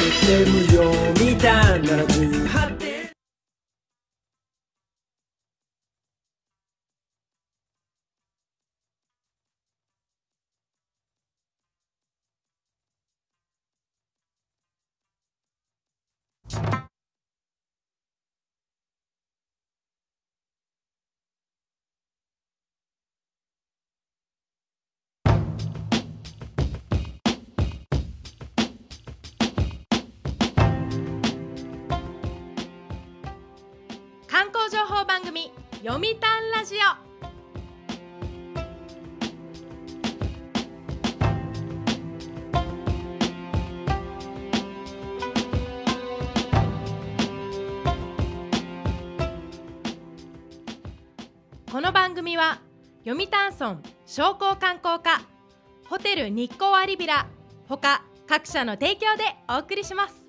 眠よみたいな78点。 観光情報番組読谷ラジオ。この番組は読谷村商工観光課、ホテル日光アリビラほか各社の提供でお送りします。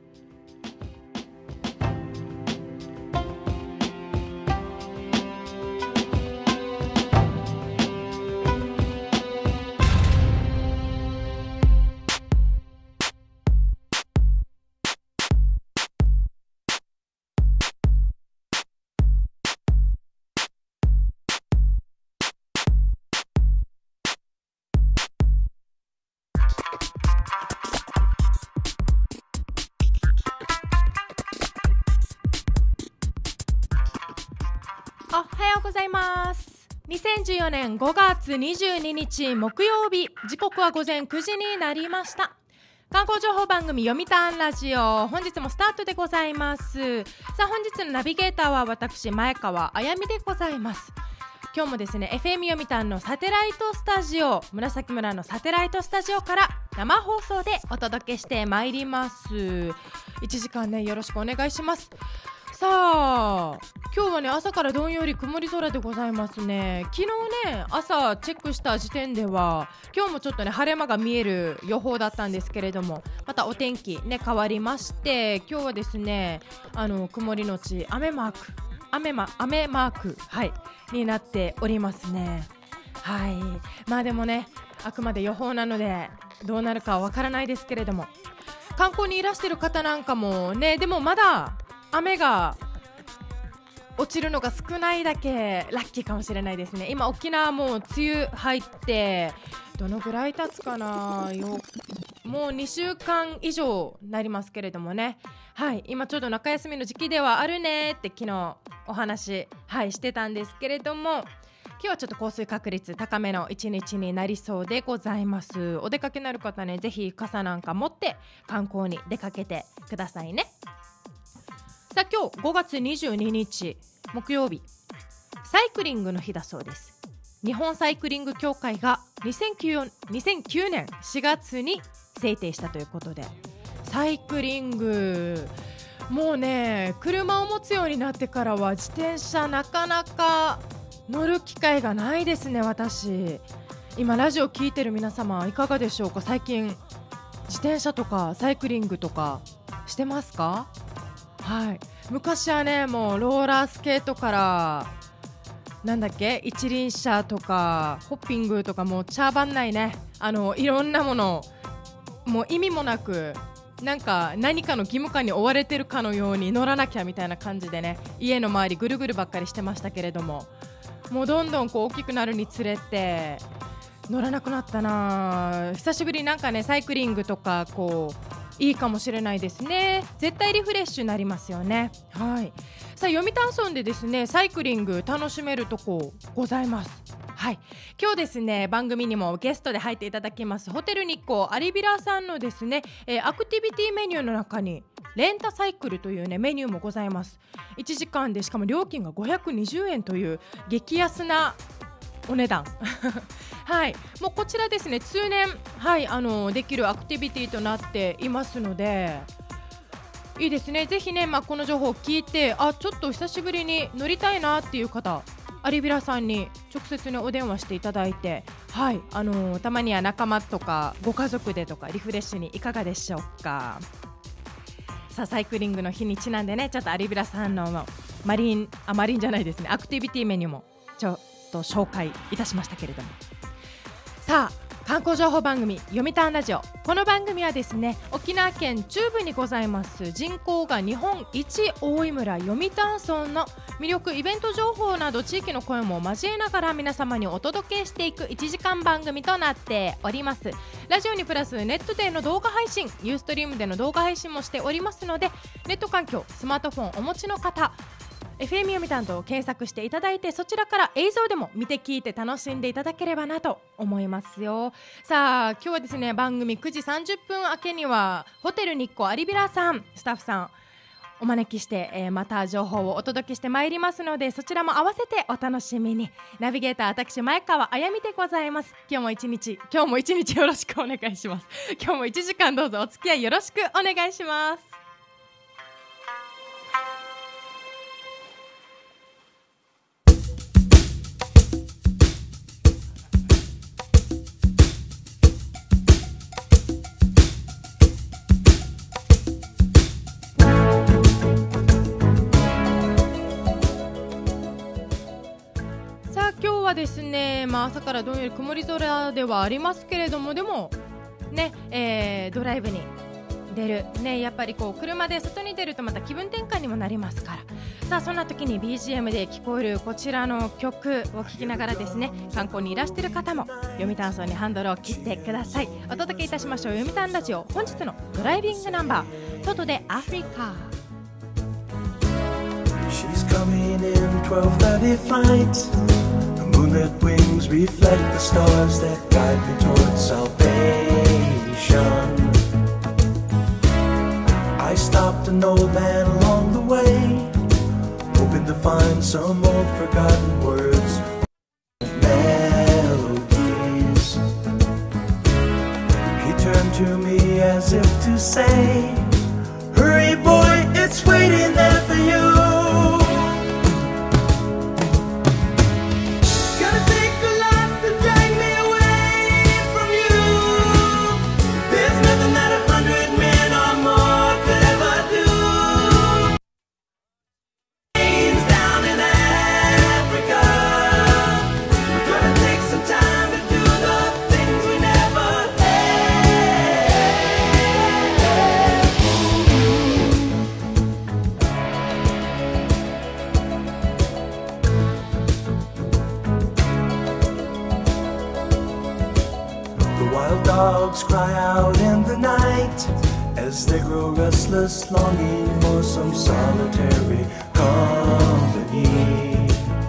おはようございます。2014年5月22日木曜日、時刻は午前9時になりました。観光情報番組読谷ラジオ、本日もスタートでございます。さあ、本日のナビゲーターは私前川あやみでございます。今日もですね FM 読谷のサテライトスタジオ、紫村のサテライトスタジオから生放送でお届けしてまいります。1時間ね、よろしくお願いします。さあ、今日はね朝からどんより曇り空でございますね。昨日ね朝チェックした時点では今日もちょっとね晴れ間が見える予報だったんですけれども、またお天気ね変わりまして、今日はですね曇りのち雨マーク、はい、になっておりますね。はい、まあでもねあくまで予報なのでどうなるかはわからないですけれども、観光にいらしてる方なんかもね、でもまだ雨が落ちるのが少ないだけラッキーかもしれないですね。今沖縄も梅雨入ってどのぐらい経つかな、もう2週間以上なりますけれどもね。はい、今ちょうど中休みの時期ではあるねって昨日お話、はい、してたんですけれども、今日はちょっと降水確率高めの一日になりそうでございます。お出かけになる方ね、ぜひ傘なんか持って観光に出かけてくださいね。さあ、今日5月22日木曜日、サイクリングの日だそうです。日本サイクリング協会が2009年4月に制定したということで、サイクリングもうね車を持つようになってからは自転車なかなか乗る機会がないですね。私今ラジオ聞いてる皆様いかがでしょうか。最近自転車とかサイクリングとかしてますか？はい、昔はねもうローラースケートからなんだっけ一輪車とかホッピングとかもう茶番ないね、いろんなものもう意味もなく何かの義務感に追われてるかのように乗らなきゃみたいな感じでね、家の周りぐるぐるばっかりしてましたけれども、もうどんどんこう大きくなるにつれて乗らなくなったな。久しぶりになんかねサイクリングとかこういいかもしれないですね。絶対リフレッシュになりますよね。はい、さあ読谷村でですねサイクリング楽しめるとこございます。はい、今日ですね番組にもゲストで入っていただきますホテル日光アリビラさんのですね、アクティビティメニューの中にレンタサイクルというねメニューもございます。1時間でしかも料金が520円という激安なお値段はい、もうこちらですね通年、はい、できるアクティビティとなっていますのでいいですね。ぜひね、この情報を聞いてちょっと久しぶりに乗りたいなっていう方、アリビラさんに直接ねお電話していただいて、はい、たまには仲間とかご家族でとかリフレッシュにいかがでしょうか。さあサイクリングの日にちなんでねちょっとアリビラさんのマリンじゃないですねアクティビティメニューもちょっと紹介いたしましたけれども、さあ観光情報番組読谷ラジオ。この番組はですね、沖縄県中部にございます人口が日本一多い村読谷村の魅力、イベント情報など地域の声も交えながら皆様にお届けしていく1時間番組となっております。ラジオにプラスネットでの動画配信、ユーストリームでの動画配信もしておりますので、ネット環境、スマートフォンお持ちの方、FM 読谷と検索していただいて、そちらから映像でも見て聞いて楽しんでいただければなと思いますよ。さあ今日はですね、番組9時30分明けにはホテル日光アリビラさんスタッフさんお招きして、また情報をお届けしてまいりますので、そちらも合わせてお楽しみに。ナビゲーター私前川あやみでございます。今日も一日よろしくお願いします。今日も1時間どうぞお付き合いよろしくお願いします。ですね、朝からどんより曇り空ではありますけれども、でもね、ドライブに出るね、やっぱりこう車で外に出るとまた気分転換にもなりますから。さあそんな時に BGM で聞こえるこちらの曲を聴きながらですね、観光にいらしている方も読谷村にハンドルを切ってください。お届けいたしましょう読谷ラジオ。本日のドライビングナンバー、トトでアフリカ。 She's coming in 12:30 flight. Moonlit wings reflect the stars that guide me towards salvation. I stopped an old man along the way, hoping to find some old forgotten words, melodies. He turned to me as if to say, hurry boy, it's waiting there for you. Dogs cry out in the night as they grow restless, longing for some solitary company.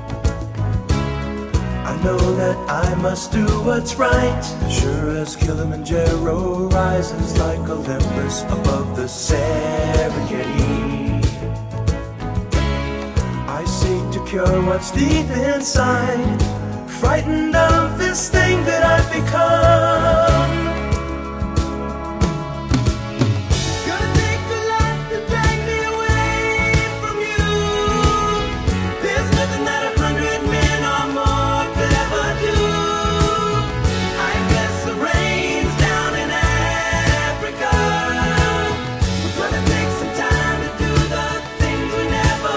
I know that I must do what's right, sure as Kilimanjaro rises like Olympus above the Serengeti. I seek to cure what's deep inside, frightened of this thing that I've become. Gonna take a lot to drag me away from you. There's nothing that 100 men or more could ever do. I guess the rain's down in Africa. We're gonna take some time to do the things we never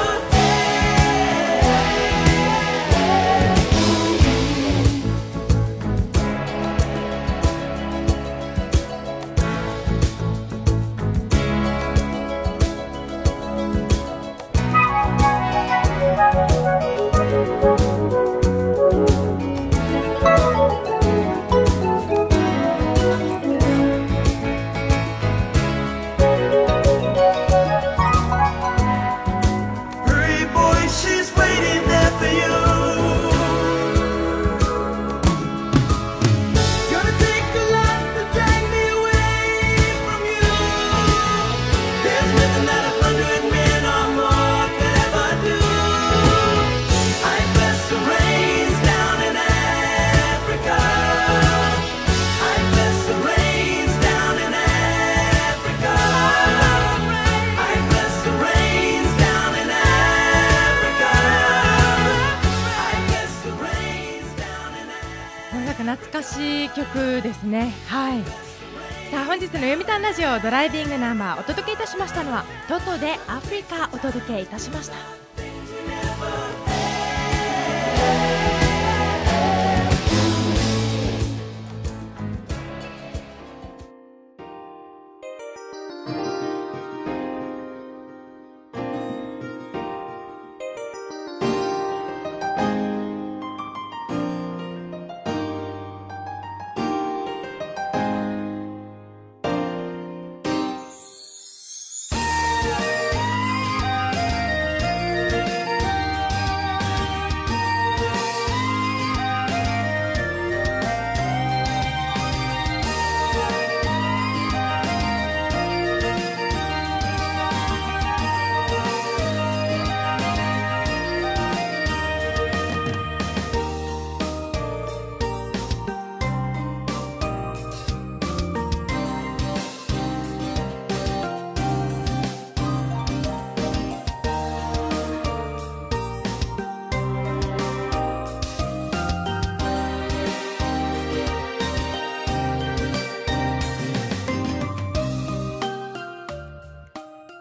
懐かしい曲ですね。はい。さあ本日の読谷ラジオドライビングナンバーお届けいたしましたのはトトでアフリカお届けいたしました。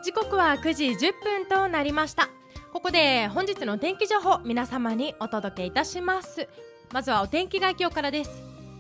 時刻は9時10分となりました。ここで本日の天気情報皆様にお届けいたします。まずはお天気概況からです。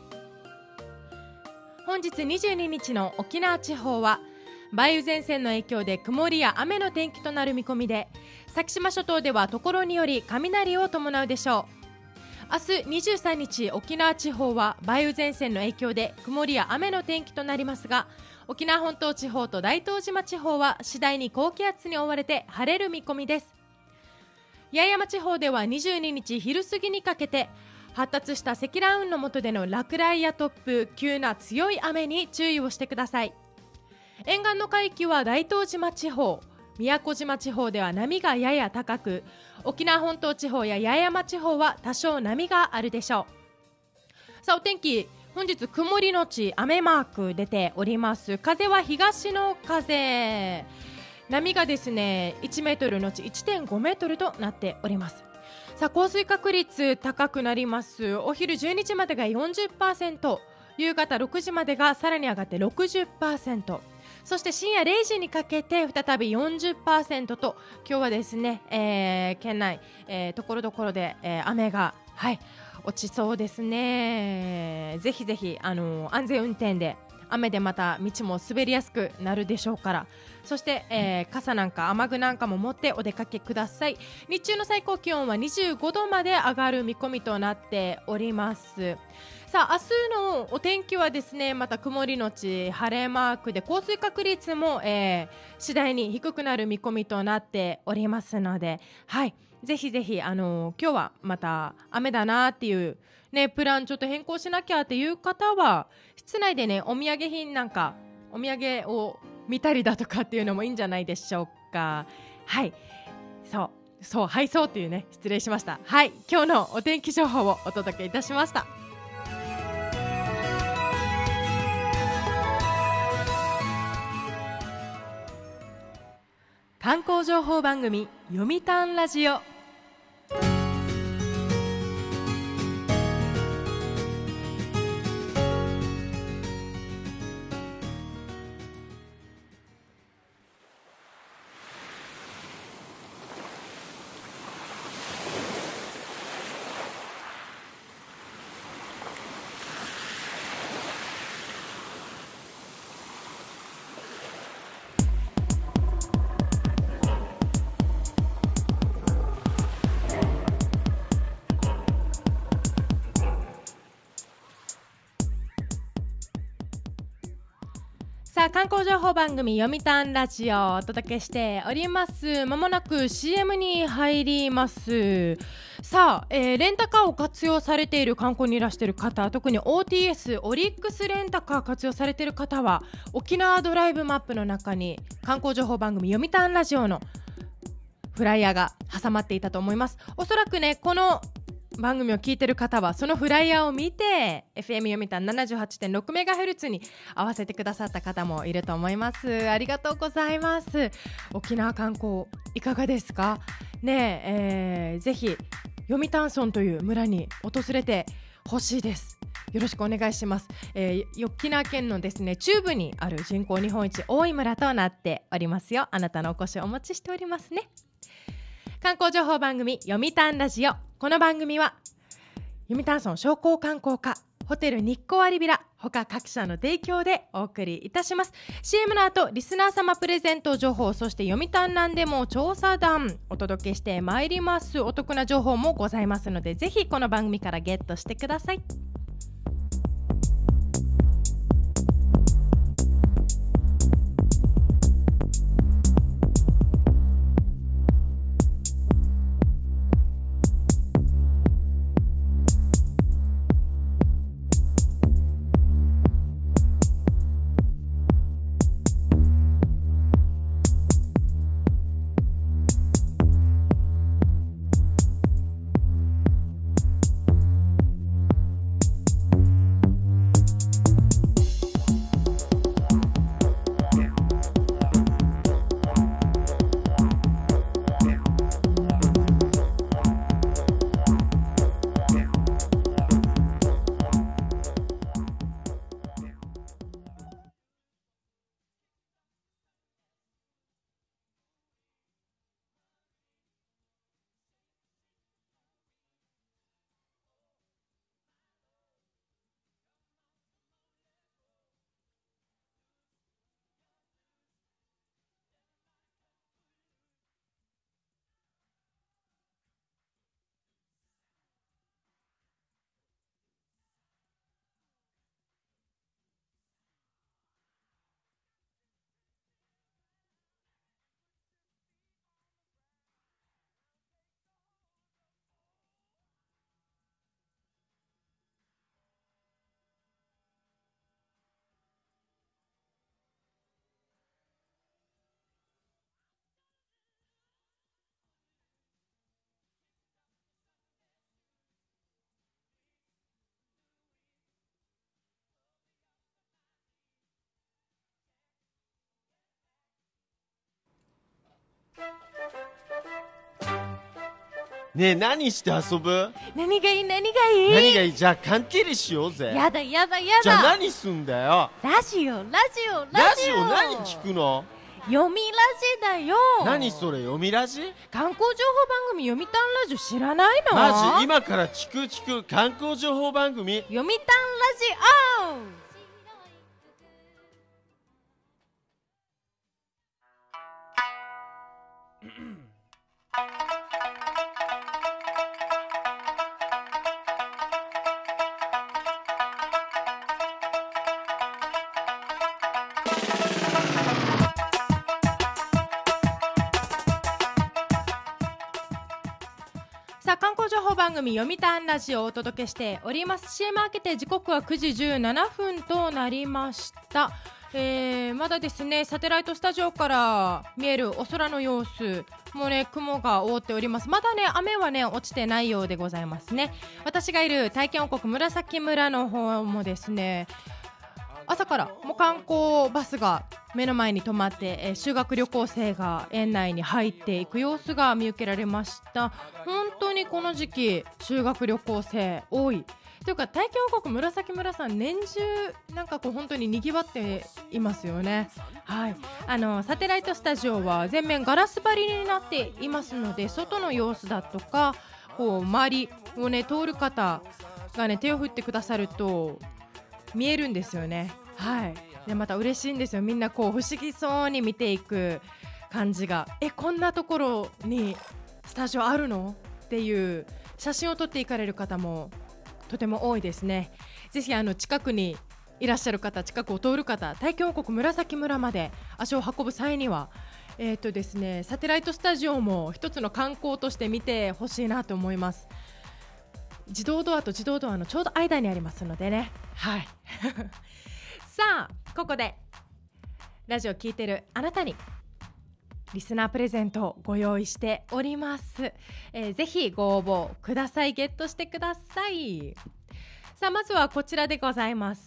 本日22日の沖縄地方は梅雨前線の影響で曇りや雨の天気となる見込みで、先島諸島では所により雷を伴うでしょう。明日23日沖縄地方は梅雨前線の影響で曇りや雨の天気となりますが、沖縄本島地方と大東島地方は次第に高気圧に覆われて晴れる見込みです。八重山地方では22日昼過ぎにかけて発達した積乱雲の下での落雷や突風、急な強い雨に注意をしてください。沿岸の海域は大東島地方、宮古島地方では波がやや高く、沖縄本島地方や八重山地方は多少波があるでしょう。さあお天気、本日曇りのち雨マーク出ております。風は東の風、波がですね1メートルのち 1.5 メートルとなっております。さあ降水確率高くなります。お昼12時までが 40%、 夕方6時までがさらに上がって 60%、 そして深夜0時にかけて再び 40% と、今日はですね、県内、ところどころで、雨が、落ちそうですね。ぜひぜひ安全運転で、雨でまた道も滑りやすくなるでしょうから、そして、傘なんか雨具なんかも持ってお出かけください。日中の最高気温は25度まで上がる見込みとなっております。さあ明日のお天気はですね、また曇りのち晴れマークで、降水確率も、次第に低くなる見込みとなっておりますので、ぜひぜひ今日はまた雨だなっていうね、プランちょっと変更しなきゃっていう方は室内でね、お土産品なんかお土産を見たりだとかっていうのもいいんじゃないでしょうか。そうっていうね、失礼しました。今日のお天気情報をお届けいたしました。観光情報番組読谷ラジオ。さあ観光情報番組読谷ラジオをお届けしております。まもなく CM に入ります。さあ、レンタカーを活用されている観光にいらしている方、特に OTS オリックスレンタカー活用されている方は、沖縄ドライブマップの中に観光情報番組読谷ラジオのフライヤーが挟まっていたと思います。おそらくね、この番組を聞いている方はそのフライヤーを見て FM 読谷 78.6MHz に合わせてくださった方もいると思います。ありがとうございます。沖縄観光いかがですかね。ぜひ読谷村という村に訪れてほしいです。よろしくお願いします。沖縄県のですね中部にある人口日本一多い村となっておりますよ。あなたのお越しをお待ちしておりますね。観光情報番組読谷ラジオ。この番組は読谷村商工観光課、ホテル日光アリビラ他各社の提供でお送りいたします。 CM の後リスナー様プレゼント情報、そして読谷なんでも調査団お届けしてまいります。お得な情報もございますので、ぜひこの番組からゲットしてください。 ねえ、何して遊ぶ？ 何がいい？ 何がいい？じゃあ缶蹴りしようぜ。 やだ。 じゃあ何すんだよ。 ラジオラジオ何聞くの？ 読みラジだよ。 何それ、読みラジ？ 観光情報番組読みたんラジオ知らないの？ マジ？今から聞く観光情報番組読みたんラジオ。さあ、観光情報番組読みたんラジオをお届けしております。 CM 明けて時刻は9時17分となりました。まだですね、サテライトスタジオから見えるお空の様子もね、雲が覆っております。まだね、雨はね落ちてないようでございますね。私がいる体験王国紫村の方もですね、朝からもう観光バスが目の前に止まって、修学旅行生が園内に入っていく様子が見受けられました。本当にこの時期修学旅行生多いというか、体験王国紫村さん年中なんかこう本当に賑わっていますよね。はい、サテライトスタジオは全面ガラス張りになっていますので、外の様子だとかこう周りをね通る方がね手を振ってくださると見えるんですよね。はい、でまた嬉しいんですよ。みんなこう不思議そうに見ていく感じが、こんなところにスタジオあるのっていう写真を撮っていかれる方もとても多いですね。ぜひ近くにいらっしゃる方、近くを通る方、体験王国紫村まで足を運ぶ際にはですね、サテライトスタジオも一つの観光として見てほしいなと思います。自動ドアと自動ドアのちょうど間にありますのでね。はいさあ、ここでラジオ聞いてるあなたにリスナープレゼントをご用意しております。ぜひご応募ください。ゲットしてください。さあ、まずはこちらでございます。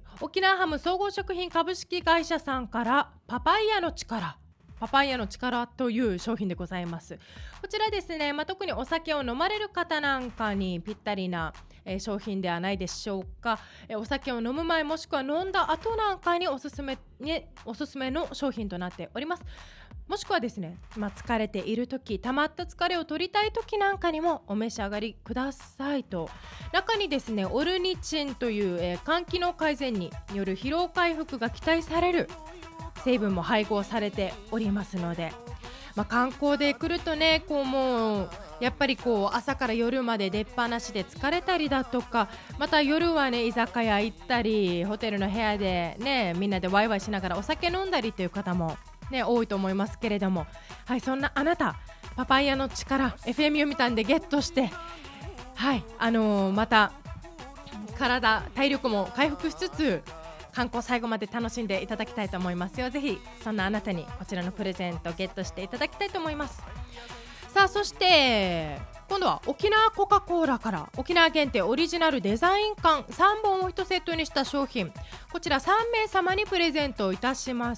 沖縄ハム総合食品株式会社さんからパパイヤの力という商品でございます。こちらですね、特にお酒を飲まれる方なんかにぴったりな、商品ではないでしょうか。お酒を飲む前もしくは飲んだ後なんかにおすすめの商品となっております。もしくはですね、疲れている時、溜まった疲れを取りたい時なんかにもお召し上がりくださいと。中にですね、オルニチンという、肝機能改善による疲労回復が期待される成分も配合されておりますので、観光で来るとね、こうもうやっぱりこう朝から夜まで出っ放しで疲れたりだとか、また夜はね居酒屋行ったりホテルの部屋でねみんなでワイワイしながらお酒飲んだりという方もね多いと思いますけれども、はい、そんなあなた、パパイヤの力 FM 読みたんでゲットして、はい、また体力も回復しつつ観光最後まで楽しんでいただきたいと思いますよ。ぜひそんなあなたにこちらのプレゼントゲットしていただきたいと思います。さあ、そして今度は沖縄コカ・コーラから沖縄限定オリジナルデザイン缶3本を1セットにした商品、こちら3名様にプレゼントいたします。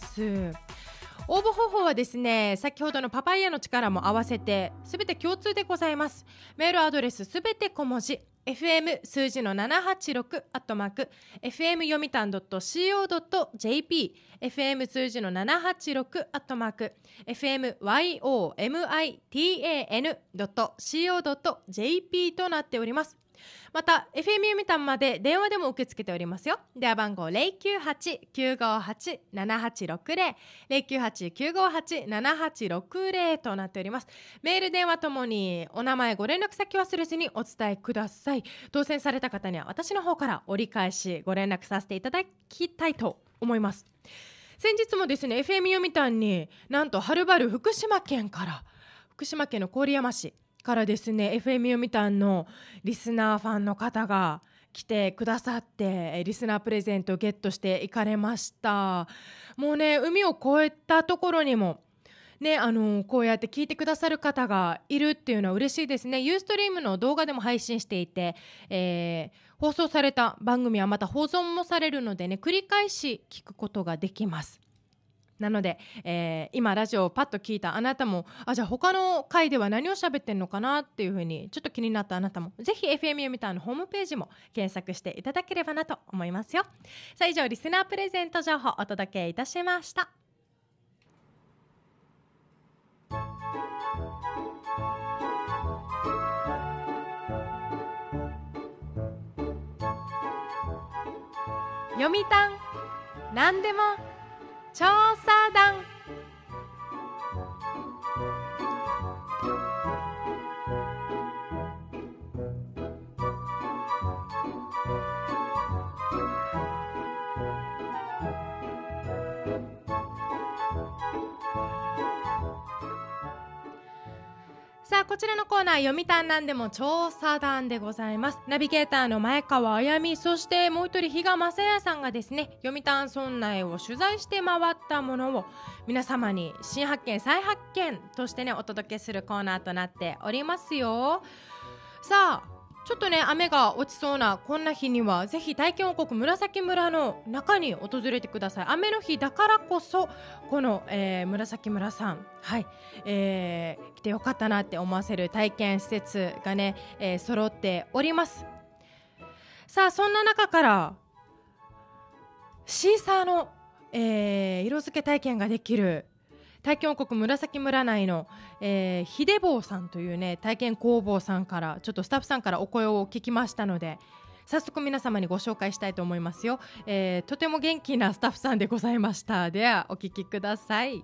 応募方法はですね、先ほどのパパイヤの力も合わせてすべて共通でございます。メールアドレスすべて小文字fm 数字の786fm 読谷 .co.jp fm 数字の786 fm yomitan.co.jp となっております。また FM 読谷まで電話でも受け付けておりますよ。電話番号 098-958-7860 098-958-7860 となっております。メール電話ともにお名前ご連絡先忘れずにお伝えください。当選された方には私の方から折り返しご連絡させていただきたいと思います。先日もですね FM 読谷になんとはるばる福島県の郡山市からですね FM 読谷のリスナーファンの方が来てくださってリスナープレゼントをゲットしていかれました。もうね、海を越えたところにもね、こうやって聞いてくださる方がいるっていうのは嬉しいですね。ユーストリームの動画でも配信していて、放送された番組はまた保存もされるのでね、繰り返し聞くことができます。 なので、今ラジオをパッと聞いたあなたも、じゃあ他の回では何を喋ってんのかなっていうふうにちょっと気になったあなたも、ぜひ FM 読みたんのホームページも検索していただければなと思いますよ。さあ、以上リスナープレゼント情報をお届けいたしました。読みたん何でも調査団。さあ、こちらのコーナー読みたんなんでも調査団でございます。ナビゲーターの前川あやみ、そしてもう一人比嘉正也さんがですね、読みたん村内を取材して回ったものを皆様に新発見再発見としてねお届けするコーナーとなっておりますよ。さあ、ちょっとね雨が落ちそうなこんな日にはぜひ体験王国紫村の中に訪れてください。雨の日だからこそこの、紫村さん、はい、来てよかったなって思わせる体験施設がね、揃っております。さあ、そんな中からシーサーの、色付け体験ができる体験王国紫村内の、ひでぼうさんというね体験工房さんからちょっとスタッフさんからお声を聞きましたので、早速皆様にご紹介したいと思いますよ。とても元気なスタッフさんでございました。ではお聞きください。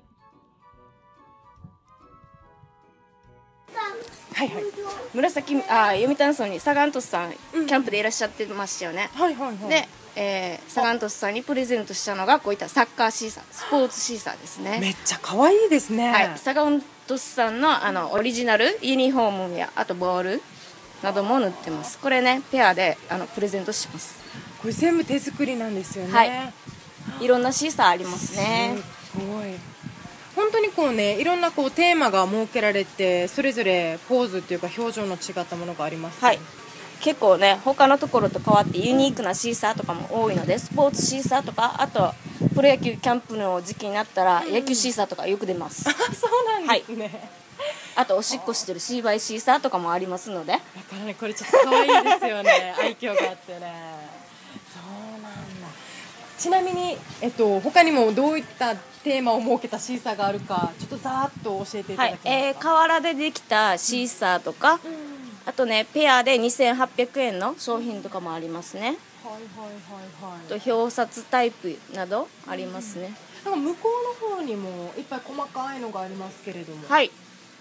はいはい、読谷村にサガン鳥栖さん、キャンプでいらっしゃってましたよね。 はいはいはい。 で、サガン鳥栖さんにプレゼントしたのがこういったサッカーシーサー、スポーツシーサーですね。 めっちゃ可愛いですね。 はい、サガン鳥栖さんのオリジナルユニフォームやあとボールなども塗ってます。これねペアでプレゼントします。 これ全部手作りなんですよね。 はい、いろんなシーサーありますね。 すごい。本当にこうねいろんなこうテーマが設けられて、それぞれポーズっていうか表情の違ったものがあります、ね。 はい、結構ね他のところと変わってユニークなシーサーとかも多いので、スポーツシーサーとか、あとプロ野球キャンプの時期になったら野球シーサーとかよく出ます。 そうなんですね。はい、 あとおしっこしてるシーバイシーサーとかもありますので。だからねこれちょっと可愛いですよね。愛嬌があってね。そうなんだ。ちなみに他にもどういったテーマを設けたシーサーがあるかちょっとざーっと教えていただけますか。 はい、瓦でできたシーサーとか、あとねペアで2800円の商品とかもありますね。はいはいはいはい。と表札タイプなどありますね。 なんか向こうの方にもいっぱい細かいのがありますけれども。はい。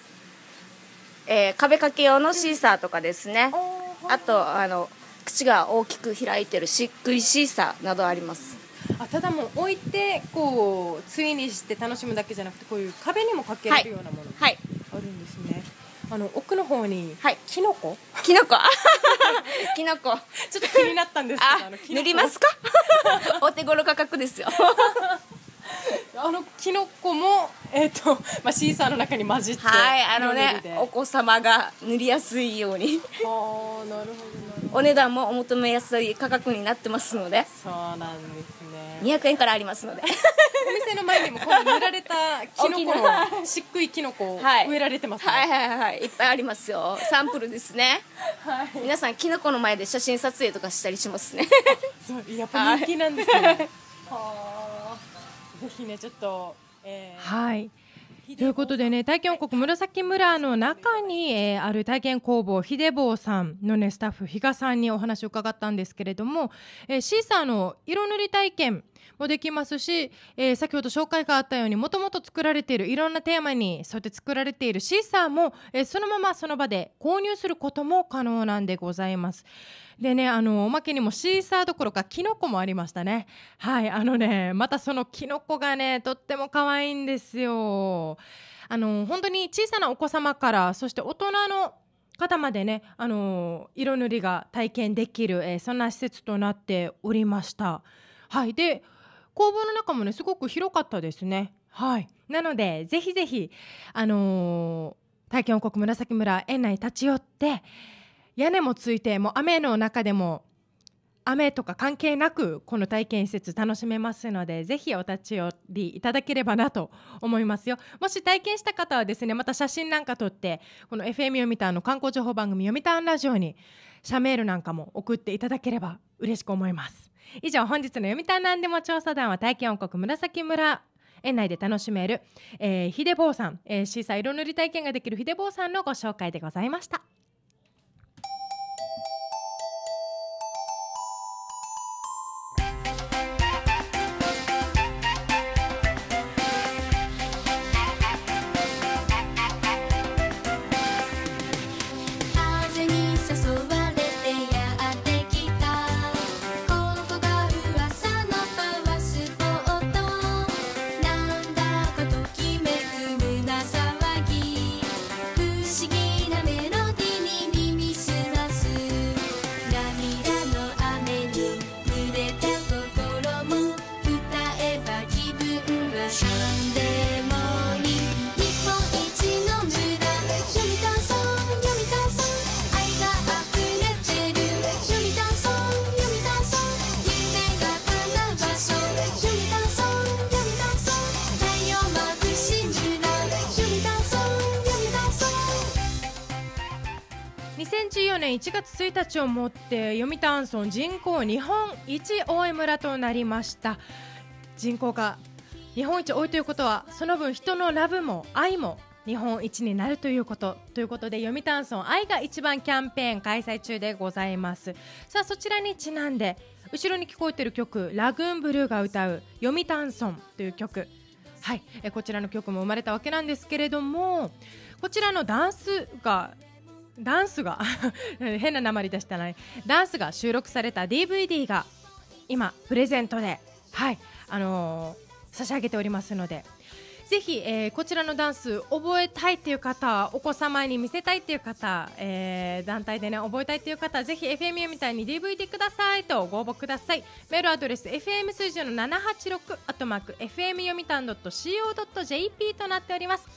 壁掛け用のシーサーとかですね。あと口が大きく開いてる漆喰シーサーなどあります。 ただもう置いてこう対にして楽しむだけじゃなくて、こういう壁にもかけれるようなものがあるんですね。奥の方にキノコキノコキノコちょっと気になったんですけど、 塗りますかお手頃価格ですよキノコも、シーサーの中に混じって、 お子様が塗りやすいようになるほどなるほど。 お値段もお求めやすい価格になってますので。 そうなんですね。 200円からありますのでお店の前にもこの塗られたキノコの漆喰キノコ植えられてますね。 はいはいはい、いっぱいありますよ。サンプルですね。はい、皆さんキノコの前で写真撮影とかしたりしますねそうやっぱ人気なんですね。はぜひねちょっと、はい。ということでね、体験王国紫村の中に、ある体験工房ひでぼうさんのねスタッフ比嘉さんにお話を伺ったんですけれども、シーサーの色塗り体験もできますし、先ほど紹介があったようにもともと作られているいろんなテーマに沿って作られているシーサーも、そのままその場で購入することも可能なんでございます。でね、おまけにもシーサーどころかキノコもありましたね。はい、またそのキノコがねとっても可愛いんですよ。本当に小さなお子様からそして大人の方までね、色塗りが体験できる、そんな施設となっておりました。はい、で工房の中もねすごく広かったですね。はい、なのでぜひぜひ、体験王国紫村園内に立ち寄って、屋根もついてもう雨の中でも雨とか関係なくこの体験施設楽しめますので、ぜひお立ち寄りいただければなと思いますよ。もし体験した方はですね、また写真なんか撮ってこの FM 読谷の観光情報番組読谷ラジオに社メールなんかも送っていただければ嬉しく思います。以上、本日の読谷なんでも調査団は体験王国紫村園内で楽しめる、ひでぼうさん、シーサー色塗り体験ができるひでぼうさんのご紹介でございました。 風に誘われてやってきた、ここが噂のパワースポット。なんだかときめく胸騒ぎ、不思議なメロディに耳すます。涙の雨に濡れた心も、歌えば気分は何でもいい。日本一の村、読谷村、読谷村、愛が溢れてる読谷村、読谷村、夢が叶う場所、読谷村、読谷村、太陽まぶしい村、読谷村、読谷村。 2014年1月1日をもって読谷村人口日本一多い村となりました。人口が日本一多いということは、その分人のラブも愛も日本一になるということで、読谷村愛が一番キャンペーン開催中でございます。さあ、そちらにちなんで後ろに聞こえている曲、ラグーンブルーが歌う読谷村という曲、はい、こちらの曲も生まれたわけなんですけれども、こちらのダンスが変な訛りでしたね。ダンスが収録された DVD が今プレゼントで、はい、差し上げておりますので、ぜひ、こちらのダンス覚えたいという方、お子様に見せたいという方、団体でね覚えたいという方、ぜひ FM 読みたいに DVD くださいとご応募ください。メールアドレス FM 数字の786 FM 読谷 .co.jp となっております。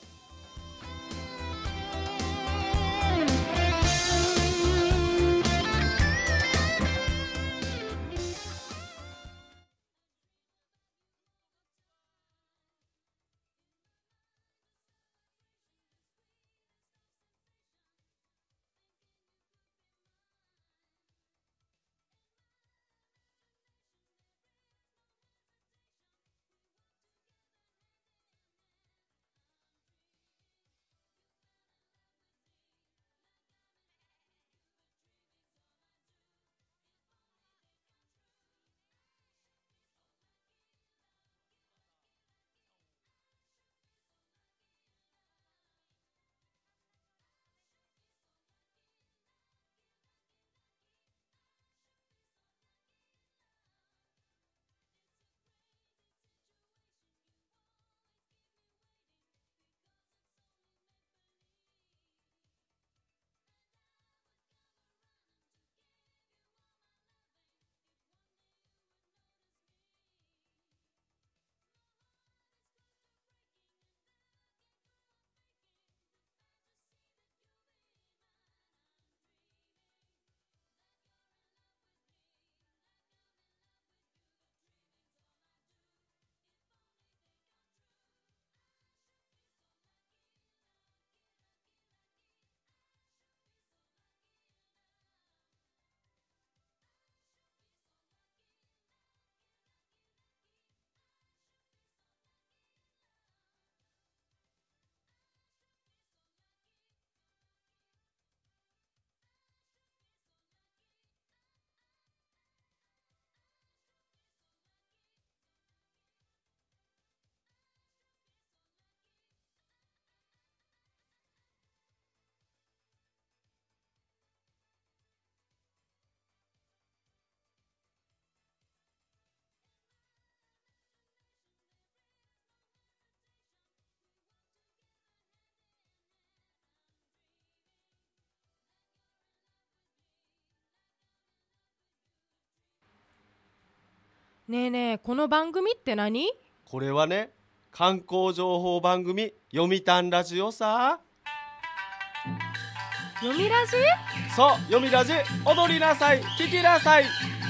ねえねえ、この番組って何？ これはね、観光情報番組読谷ラジオさ。 読みラジ？ そう、読みラジ、踊りなさい、聞きなさい。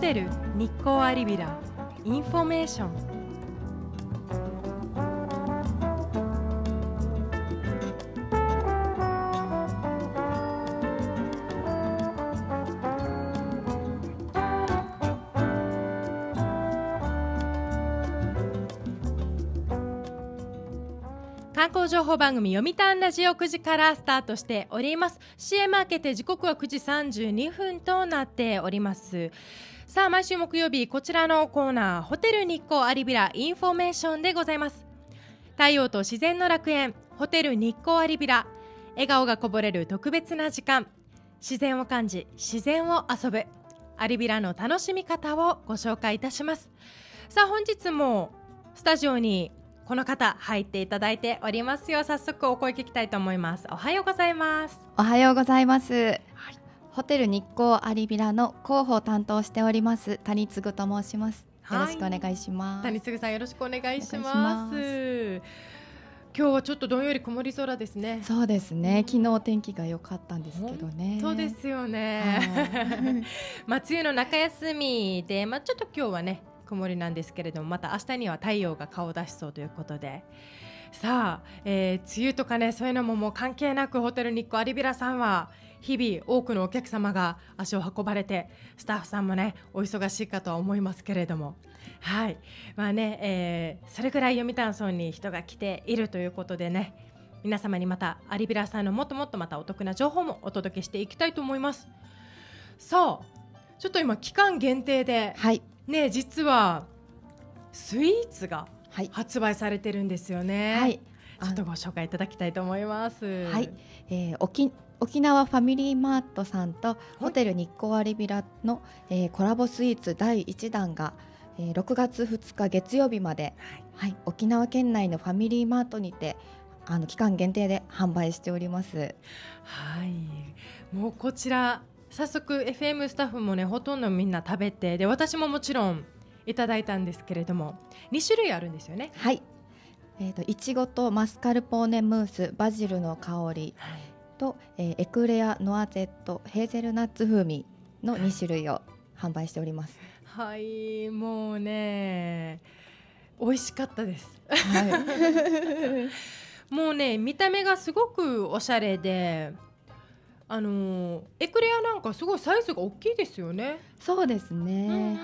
テル日光アリビラインフォメーション。観光情報番組読谷ラジオ9時からスタートしております。 CM 明けて時刻は9時32分となっております。さあ、毎週木曜日こちらのコーナー、ホテル日光アリビラインフォメーションでございます。太陽と自然の楽園ホテル日光アリビラ、笑顔がこぼれる特別な時間、自然を感じ自然を遊ぶアリビラの楽しみ方をご紹介いたします。さあ、本日もスタジオにこの方入っていただいておりますよ。早速お声聞きたいと思います。おはようございます。 おはようございます、ホテル日光アリビラの広報を担当しております谷継と申します。よろしくお願いします。 谷継さん、よろしくお願いしおます。 願いし今日はちょっとどんより曇り空ですね。 そうですね、昨日天気が良かったんですけどね。 そうですよね、梅雨の中休みで、ちょっと今日はね曇りなんですけれども、また明日には太陽が顔を出しそうということで、さあ、梅雨とかね、そういうのももう関係なく、ホテル日光アリビラさんは日々多くのお客様が足を運ばれて、スタッフさんもねお忙しいかとは思いますけれども、はい、それくらい読谷村に人が来ているということでね、皆様にまたアリビラさんのもっともっとまたお得な情報もお届けしていきたいと思います。さあ、ちょっと今期間限定で、ね、実はスイーツが発売されてるんですよね。ちょっとご紹介いただきたいと思います。 沖縄ファミリーマートさんとホテル日光アリビラの、コラボスイーツ第1弾が、6月2日月曜日まで、沖縄県内のファミリーマートにて期間限定で販売しております。 もうこちら早速 FM スタッフもねほとんどみんな食べて、で私ももちろんいただいたんですけれども、2種類あるんですよね。 いちごとマスカルポーネムースバジルの香りと、エクレアノアゼットヘーゼルナッツ風味の2種類を販売しております。 もうね美味しかったです、もうね見た目がすごくおしゃれで、エクレアなんかすごいサイズが大きいですよね。 そうですね、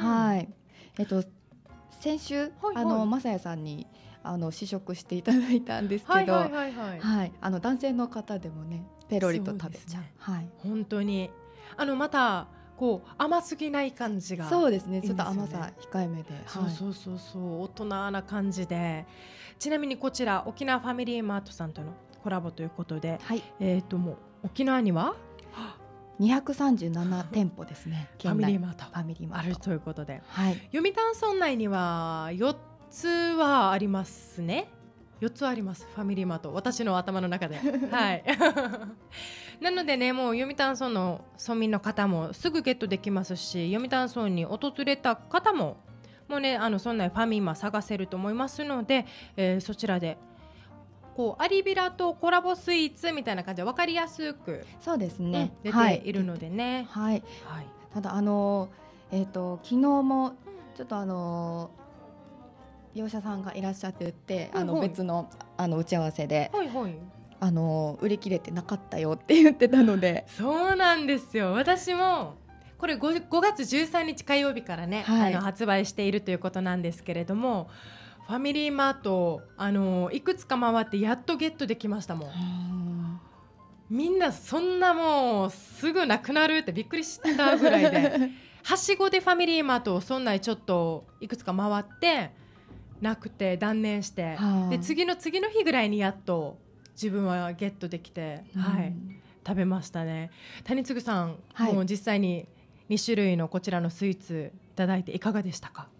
先週まさやさんに試食していただいたんですけど、男性の方でもねペロリと食べちゃう。 本当にまたこう甘すぎない感じが、 そうですね、ちょっと甘さ控えめで、 そう大人な感じで、ちなみにこちら沖縄ファミリーマートさんとのコラボということで、もう沖縄には 237店舗ですね。 ファミリーマートあるということで、読谷村内には4つはありますね。4つあります、ファミリーマート、私の頭の中でなのでね、もう読谷村の村民の方もすぐゲットできますし、読谷村に訪れた方ももうね村内ファミマ探せると思いますので、そちらでこうアリビラとコラボスイーツみたいな感じで分かりやすく、 そうですね、 出ているのでね。 ただ昨日もちょっと業者さんがいらっしゃってて、別の打ち合わせで、売り切れてなかったよって言ってたので。 そうなんですよ、私もこれ 5月13日火曜日からね、発売しているということなんですけれども、ファミリーマートいくつか回ってやっとゲットできましたもん。みんなそんなもうすぐなくなるってびっくりしたぐらいではしごでファミリーマートをそんなにちょっといくつか回ってなくて断念して、で次の日ぐらいにやっと自分はゲットできて、食べましたね。谷継さん、もう実際に2種類のこちらのスイーツいただいていかがでしたか？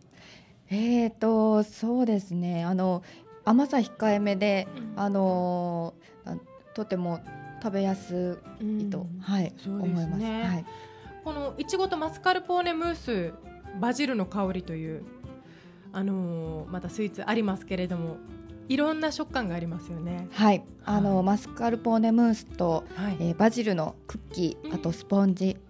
そうですね、甘さ控えめで、とても食べやすいと、思います。 このいちごとマスカルポーネムースバジルの香りというまたスイーツありますけれども、いろんな食感がありますよね。 マスカルポーネムースと、バジルのクッキー、あとスポンジ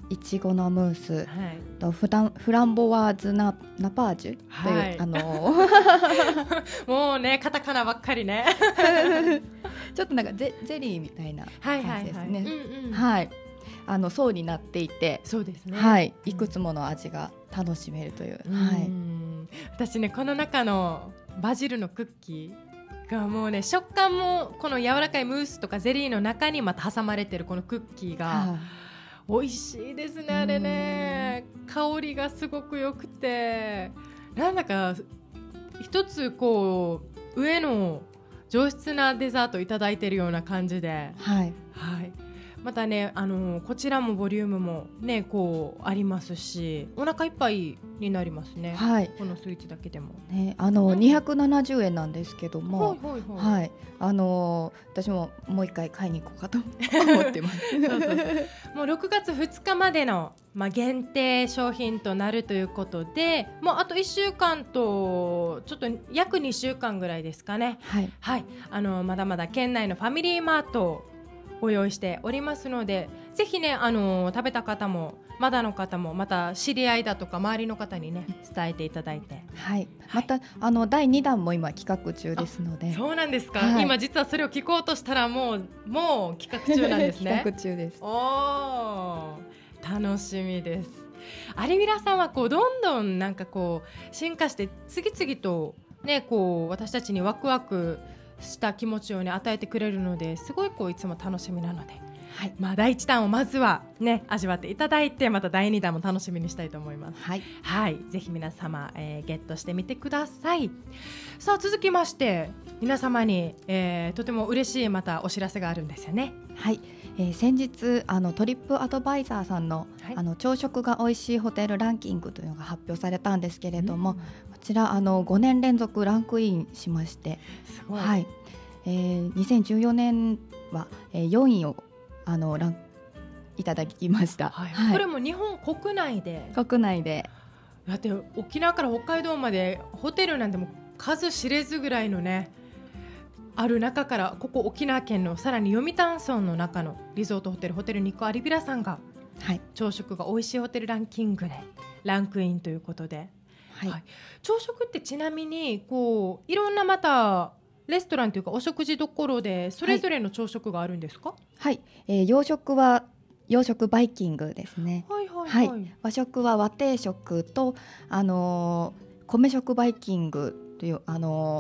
いちごのムースはいとフランボワーズナパージュという、 はいもうねカタカナばっかりねちょっとなんかゼリーみたいなはい感じですね。 うんうんはい、層になっていて、 そうですね、 はい、いくつもの味が楽しめるという、 うんはい、 私ねこの中のバジルのクッキーがもうね食感もこの柔らかいムースとかゼリーの中にまた挟まれてるこのクッキーがは美味しいですねあれね香りがすごく良くてなんだか一つこう上の上質なデザートいただいてるような感じで、 はい、 はい、またね、こちらもボリュームもねこうありますしお腹いっぱいになりますね、 はい、 このスイーツだけでも、 ね、270円なんですけども、 はいはいはいはい、私ももう一回買いに行こうかと思ってますそうそうそうもう6月2日までの、限定商品となるということでもうあと1週間とちょっと約2週間ぐらいですかね、 はい、 はい、まだまだ県内のファミリーマートをご用意しておりますのでぜひね、食べた方もまだの方もまた知り合いだとか周りの方にね伝えていただいて、 はい、また第2弾も今企画中ですので。 そうなんですか、 はい、 今実はそれを聞こうとしたらもう企画中なんですね企画中です。 おー楽しみです。アリビラさんはこうどんどんなんかこう進化して次々とねこう私たちにワクワクした気持ちをね与えてくれるのですごいこういつも楽しみなので、はい、第1弾をまずはね味わっていただいてまた第2弾も楽しみにしたいと思います。 はい、 はい、ぜひ皆様、ゲットしてみてください。さあ続きまして皆様に、とても嬉しいまたお知らせがあるんですよね。 はい、先日トリップアドバイザーさんの、はい、朝食が美味しいホテルランキングというのが発表されたんですけれども、こちら5年連続ランクインしまして、 すごい、 はい、2014年は、4位をランいただきました、 はいはい、これも日本国内でだって沖縄から北海道までホテルなんても数知れずぐらいのねある中からここ沖縄県のさらに読谷村の中のリゾートホテルニコアリビラさんが、はい、朝食が美味しいホテルランキングでランクインということで、はいはい、朝食ってちなみにこういろんなまたレストランというかお食事どころでそれぞれの朝食があるんですか？ はい、洋食は洋食バイキングですね、 はいはいはいはい、 和食は和定食と、米食バイキングという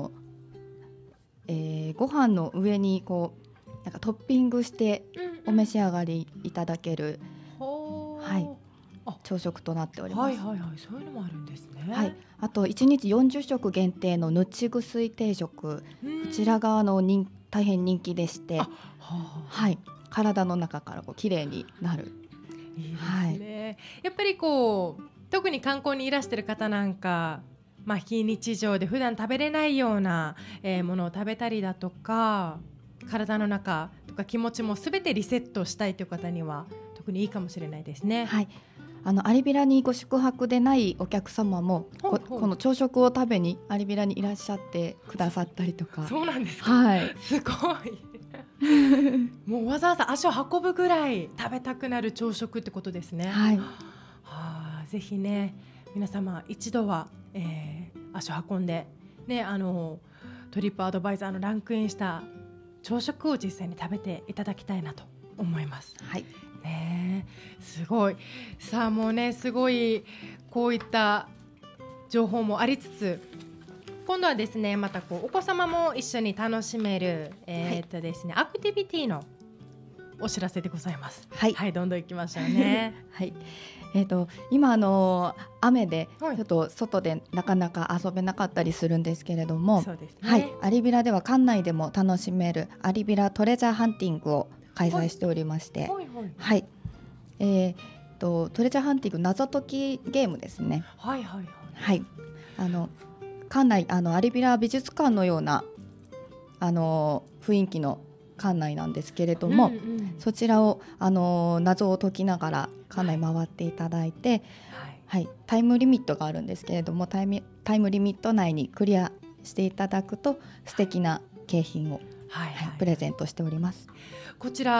ご飯の上にこうなんかトッピングしてお召し上がりいただける、はい、朝食となっております。 はいはいはい、そういうのもあるんですね。 はい、あと1日40食限定のぬちぐすい定食、こちらが大変人気でして、はい、体の中からこう綺麗になる。 いいですね、はい、やっぱりこう特に観光にいらしてる方なんか、非日常で普段食べれないような、ものを食べたりだとか体の中とか気持ちもすべてリセットしたいという方には特にいいかもしれないですね。 はい、アリビラにご宿泊でないお客様もこの朝食を食べにアリビラにいらっしゃってくださったりとか。 そうなんですか、 はい、 すごいもうわざわざ足を運ぶぐらい食べたくなる朝食ってことですね。 はい、 ぜひね皆様一度は、足を運んで、ね、トリップアドバイザーのランクインした朝食を実際に食べていただきたいなと思います。 はいね、すごい。さあもうねすごいこういった情報もありつつ今度はですねまたこうお子様も一緒に楽しめる、ですね、アクティビティのお知らせでございます。 はい、 はい、どんどん行きましょうね。 はい、今雨でちょっと外でなかなか遊べなかったりするんですけれども、 そうですね、 はい、アリビラでは館内でも楽しめるアリビラトレジャーハンティングを開催しておりまして、はい、トレジャーハンティング謎解きゲームですね。 はいはいはい、館内アリビラ美術館のような雰囲気の館内なんですけれども、そちらを謎を解きながら館内回っていただいて、はい、タイムリミットがあるんですけれどもタイムリミット内にクリアしていただくと素敵な景品を、プレゼントしております。 こちら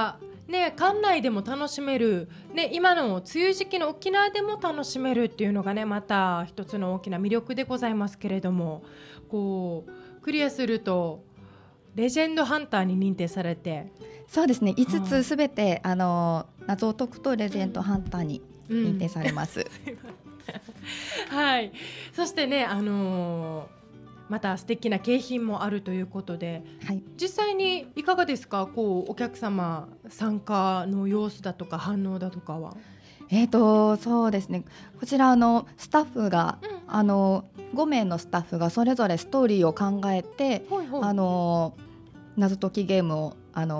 ね、館内でも楽しめる、ね、今の梅雨時期の沖縄でも楽しめるっていうのがねまた一つの大きな魅力でございますけれども、こうクリアするとレジェンドハンターに認定されて、 そうですね、5つすべて謎を解くとレジェンドハンターに認定されます、 はい、そしてね、また素敵な景品もあるということで、 はい、 実際にいかがですか、こうお客様参加の様子だとか反応だとかは。 そうですね、こちらスタッフが、5名のスタッフがそれぞれストーリーを考えて、 ほいほい、 謎解きゲームを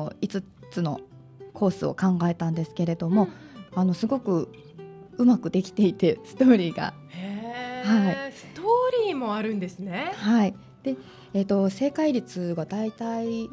5つのコースを考えたんですけれども、すごくうまくできていてストーリーが、 へはい、 ストーリーもあるんですね。 はい、で、正解率がだいたい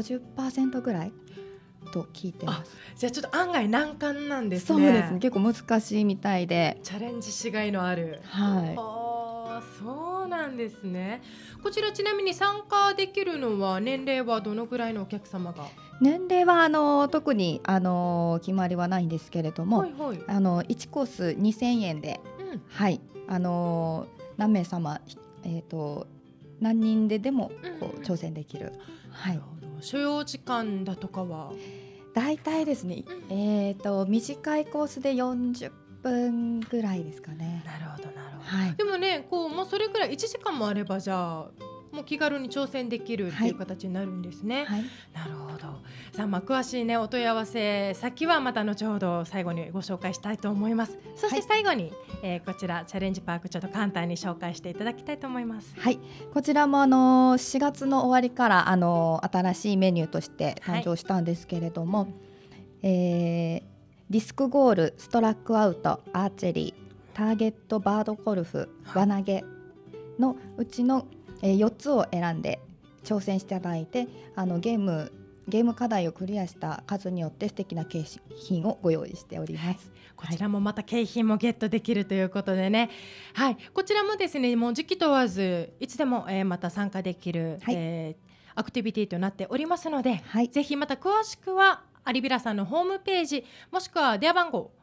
50% ぐらいと聞いてます。 じゃあちょっと案外難関なんですね。 そうですね、結構難しいみたいで、 チャレンジしがいのある。 はそうなんですね。こちらちなみに参加できるのは年齢はどのぐらいのお客様が。 年齢は特に決まりはないんですけれども、 はいはい、 1コース2000円で、はい、何名様、何人でもこう挑戦できる、はい、 所要時間だとかは大体ですね、短いコースで40分ぐらいですかね。 なるほどなるほど、 はい、 でもねこうもうそれくらい1時間もあればじゃあもう気軽に挑戦できるっていう形になるんですね、 はい、 なるほど。さあ、詳しいねお問い合わせ先はまた後ほど最後にご紹介したいと思います。そして最後に、こちらチャレンジパークちょっと簡単に紹介していただきたいと思います。 はい、こちらも4月の終わりから新しいメニューとして誕生したんですけれども、ディスクゴール、ストラックアウト、アーチェリー、ターゲットバードゴルフ、輪投げのうちの4つを選んで挑戦していただいて、ゲーム課題をクリアした数によって素敵な景品をご用意しております、 こちらもまた景品もゲットできるということでね、はい、こちらもですねもう時期問わずいつでも、また参加できる、 はい、 アクティビティとなっておりますので、 はい、 ぜひまた詳しくはアリビラさんのホームページもしくは電話番号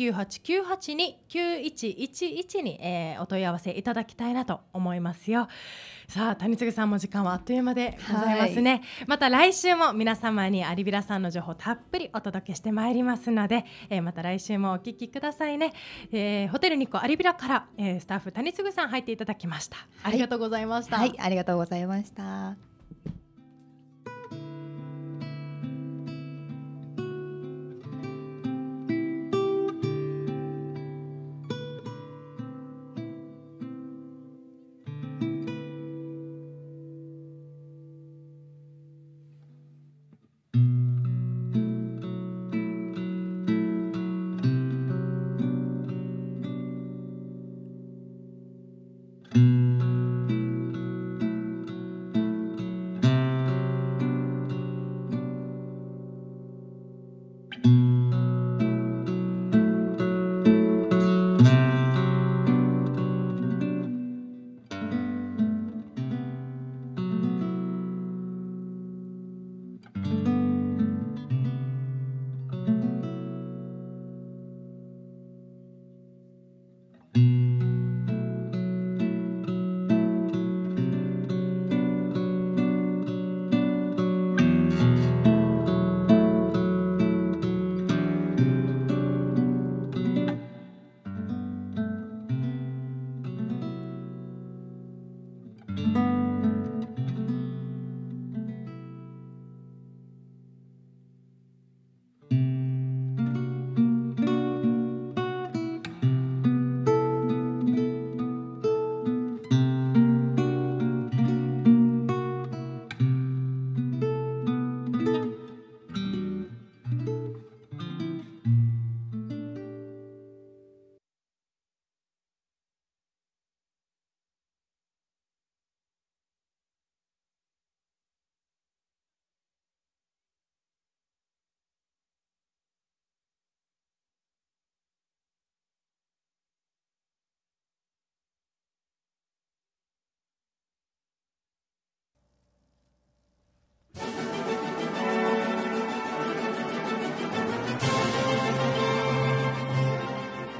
098-982-9111に、お問い合わせいただきたいなと思いますよ。さあ谷次さんも時間はあっという間でございますね、はい、また来週も皆様にアリビラさんの情報たっぷりお届けしてまいりますので、また来週もお聞きくださいね、ホテルニコアリビラから、スタッフ谷次さん入っていただきました、ありがとうございました。 はい、ありがとうございました。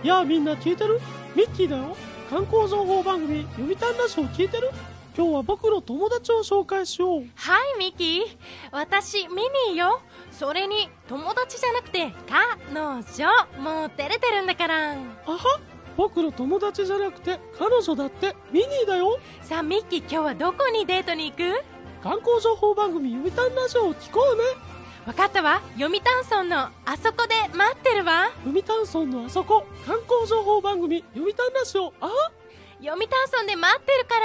やあみんな聞いてる？ミッキーだよ。観光情報番組読谷ラジオ聞いてる？今日は僕の友達を紹介しよう。 はいミキー、私ミニーよ。それに友達じゃなくて彼女。もう照れてるんだから。 あは、僕の友達じゃなくて彼女だってミニーだよ。 さあミッキー、今日はどこにデートに行く？ 観光情報番組読谷ラジオを聞こうね。 わかったわ。読谷村のあそこで待ってるわ。 読谷村のあそこ、観光情報番組読谷ラジオ。あは、 読谷村で待ってるから。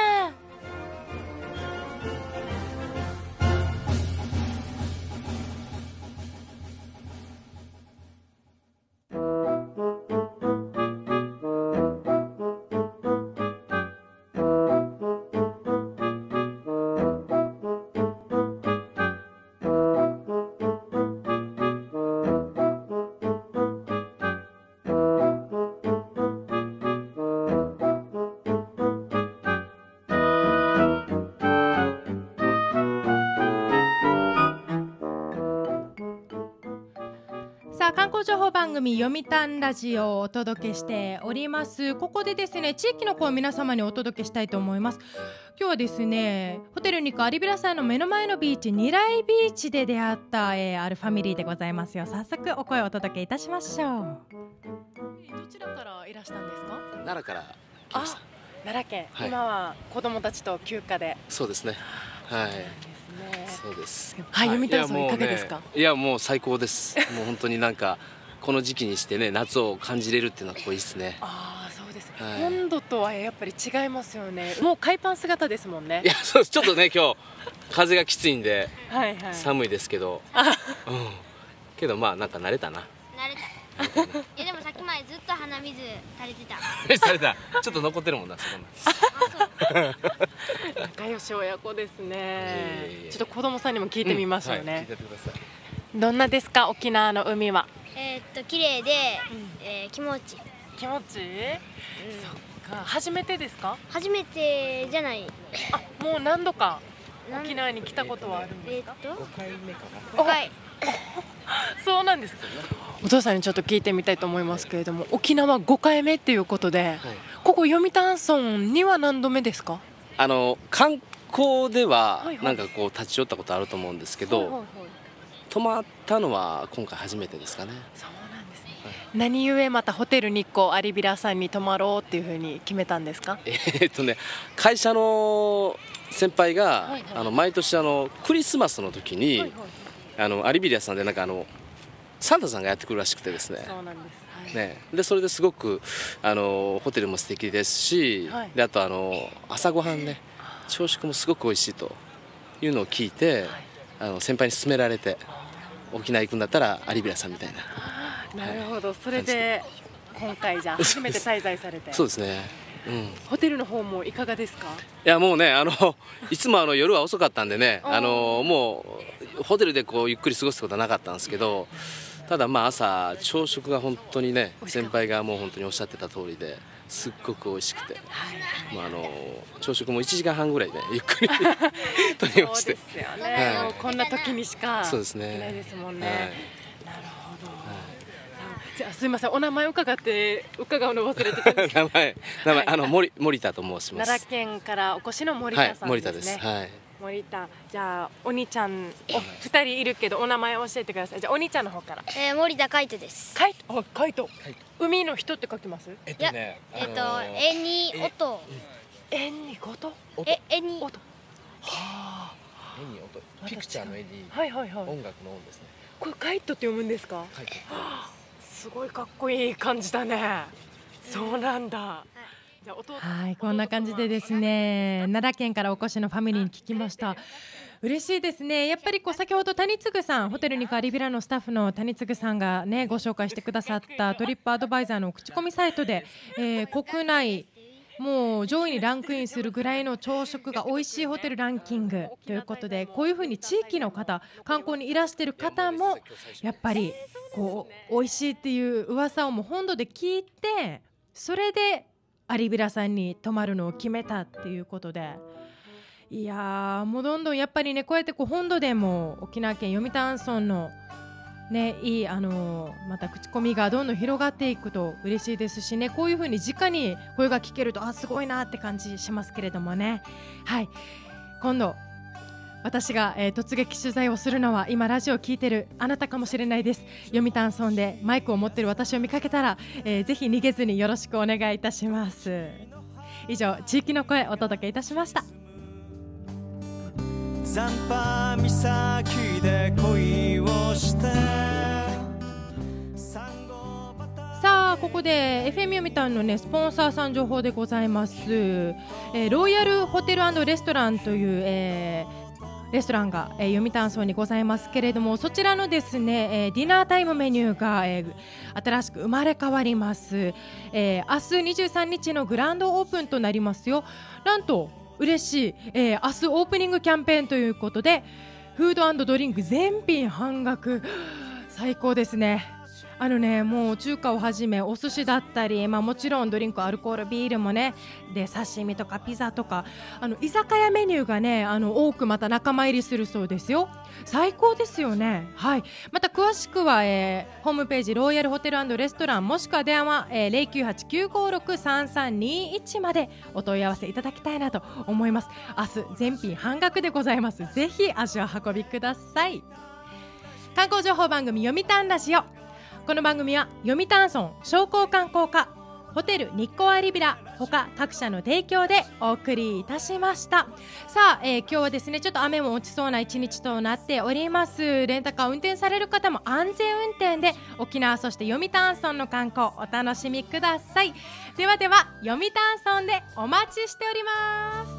さあ観光情報番組読谷ラジオをお届けしております。ここでですね、地域の声を皆様にお届けしたいと思います。今日はですね、ホテルニコ有ビラさんの目の前のビーチ、ニライビーチで出会った、あるファミリーでございますよ。早速お声をお届けいたしましょう。どちらからいらしたんですか？ 奈良から来ました。 奈良県、 はい今は子供たちと休暇で。 そうですね。はい。 ですね。 そうです。 はい、読谷村もういかがですか？ いやもう最高です。もう本当になんかこの時期にしてね、夏を感じれるっていうのはこういいですね。 ああ、そうです、 はい温度とはやっぱり違いますよね。もう海パン姿ですもんね。 いやそうちょっとね今日風がきついんではいはい。 寒いですけど、うん。けどまあなんか慣れたな。 慣れた。いやでもさっきまでずっと鼻水垂れてた。 された。ちょっと残ってるもんなそこに。 仲良し親子ですね。 いえいえちょっと子供さんにも聞いてみましょうはい、聞いねて。やってください。 どんなですか、沖縄の海は？ 綺麗で、気持ちいい。 気持ちいい？そっか、初めてですか？ 初めてじゃない。 あ、もう何度かなん沖縄に来たことはあるんですか？ 5 回目か回。 そうなんです。お父さんにちょっと聞いてみたいと思いますけれども、沖縄5回目っていうことで、 な。はい。 ここ読谷村には何度目ですか？ 観光でははいはいなんかこう立ち寄ったことあると思うんですけど、 はいはいはい泊まったのは今回初めてですかね。 そうなんですね。何故またホテル日光有ビラさんに泊まろうっていうふうに決めたんですか？ 会社の先輩が、 はいはい毎年クリスマスの時に、アリビリアさんでなんかサンタさんがやってくるらしくてですね。 そうなんです。 ね、でそれですごくホテルも素敵ですし、 はいであと朝ごはんね、朝食もすごく美味しいというのを聞いて、先輩に勧められて沖縄行くんだったらアリビラさんみたいな。 なるほど。それで今回じゃあ初めて滞在されて。 そうですね。うん。いホテルの方もいかがですか？ やもうねいつも夜は遅かったんでね、もうホテルでこうゆっくり過ごすことはなかったんですけど、ただまあ朝朝食が本当にね、先輩がもう本当におっしゃってた通りですっごく美味しくて、もう朝食も1時間半ぐらいでゆっくりとりまして。 そうですよね。 はいもうこんな時にしかそうですねいないですもんね。 はいなるほど。じゃあすみません、お名前伺うの忘れてたんですけど。 名前森田と申します。 奈良県からお越しの森はい、 田さん森ですね。 田です。はい。 森田、じゃあお兄ちゃん2人いるけどお名前教えてください。じゃあお兄ちゃんの方から。 森田海人です。 カイト、カイト。海の人って書きます？ いや、絵に音。 縁にこと？ 絵に。 音。 絵に音、ピクチャーの絵にはいはいはい。 音楽の音ですね。 これカイトって読むんですか？ 書いてすごいかっこいい感じだね。そうなんだ。じゃあはい、こんな感じでですね、奈良県からお越しのファミリーに聞きました。嬉しいですね。やっぱり先ほど谷次さん、ホテルニコ有ビラのスタッフの谷次さんがねご紹介してくださったトリップアドバイザーの口コミサイトで、国内もう上位にランクインするぐらいの朝食が美味しいホテルランキングということで、こういうふうに地域の方、観光にいらしている方もやっぱりこう美味しいっていう噂をもう本土で聞いて、それで有ビラさんに泊まるのを決めたっていうことで、いやーもうどんどんやっぱりね、こうやってこう本土でも沖縄県読谷村のね、いいまた口コミがどんどん広がっていくと嬉しいですしね、こういう風に直に声が聞けるとすごいなって感じしますけれどもね。はい、今度私が、突撃取材をするのは今ラジオを聞いてるあなたかもしれないです。読谷村でマイクを持ってる私を見かけたら、ぜひ逃げずによろしくお願いいたします。以上、地域の声お届けいたしました。 残波岬で恋をしてさあ、ここで FM 読谷のねスポンサーさん情報でございます。ロイヤルホテル&レストランという、レストランが、読谷村にございますけれども、そちらのですね、ディナータイムメニューが、新しく生まれ変わります。明日23日のグランドオープンとなりますよ。なんと嬉しい、明日オープニングキャンペーンということでフード&ドリンク全品半額、最高ですね。もう中華をはじめお寿司だったり、もちろんドリンク、アルコール、ビールもね、で刺身とかピザとか居酒屋メニューがね多くまた仲間入りするそうですよ。最高ですよね。はい、また詳しくは、ホームページロイヤルホテル&レストランもしくは電話、098-956-3321までお問い合わせいただきたいなと思います。明日全品半額でございます。ぜひ足を運びください。観光情報番組読谷ラジオ、この番組は読谷村商工観光課、ホテル日光アリビラ他各社の提供でお送りいたしました。さあ、今日はですねちょっと雨も落ちそうな一日となっております。レンタカー運転される方も安全運転で沖縄そして読谷村の観光お楽しみください。ではでは読谷村でお待ちしております。